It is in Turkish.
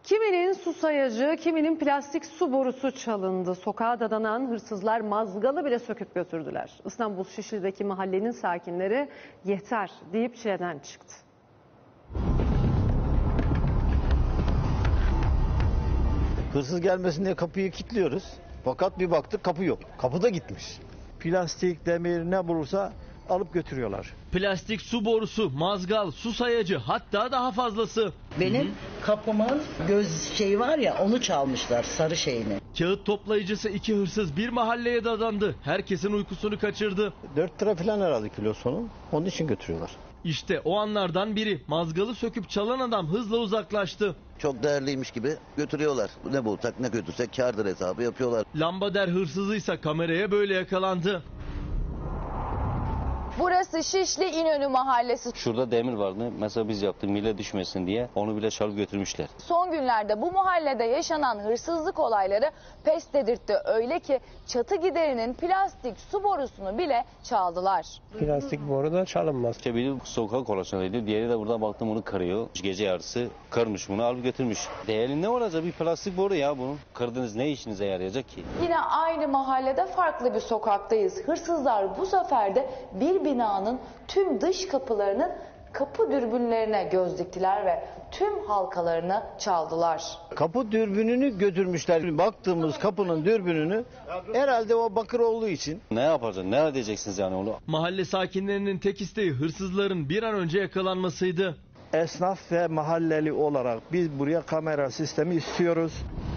Kiminin su sayacı, kiminin plastik su borusu çalındı. Sokağa dadanan hırsızlar mazgalı bile söküp götürdüler. İstanbul Şişli'deki mahallenin sakinleri yeter deyip çileden çıktı. Hırsız gelmesin diye kapıyı kilitliyoruz. Fakat bir baktık kapı yok. Kapı da gitmiş. Plastik, demir ne bulursa alıp götürüyorlar. Plastik su borusu, mazgal, su sayacı, hatta daha fazlası. Benim kapımın göz şeyi var ya, onu çalmışlar, sarı şeyini. Kağıt toplayıcısı iki hırsız bir mahalleye dadandı. Herkesin uykusunu kaçırdı. 4 lira falan herhalde kilosunu. Onun için götürüyorlar. İşte o anlardan biri. Mazgalı söküp çalan adam hızla uzaklaştı. Çok değerliymiş gibi götürüyorlar. Ne bulsak ne götürsek kârdır hesabı yapıyorlar. Lambader hırsızıysa kameraya böyle yakalandı. Burası Şişli İnönü Mahallesi. Şurada demir vardı. Mesela biz yaptık mille düşmesin diye. Onu bile çalıp götürmüşler. Son günlerde bu mahallede yaşanan hırsızlık olayları pes dedirtti. Öyle ki çatı giderinin plastik su borusunu bile çaldılar. Plastik boru da çalınmaz. İşte biri sokak kolaşanıydı. Diğeri de burada baktım onu kırıyor. Gece yarısı kırmış bunu alıp götürmüş. Değerli ne olacak? Bir plastik boru ya bunu. Kırdınız ne işinize yarayacak ki? Yine aynı mahallede farklı bir sokaktayız. Hırsızlar bu sefer de bir binanın tüm dış kapılarının kapı dürbünlerine göz diktiler ve tüm halkalarını çaldılar. Kapı dürbününü götürmüşler. Baktığımız kapının dürbününü herhalde o bakır olduğu için. Ne yapacaksın? Ne edeceksiniz yani onu? Mahalle sakinlerinin tek isteği hırsızların bir an önce yakalanmasıydı. Esnaf ve mahalleli olarak biz buraya kamera sistemi istiyoruz.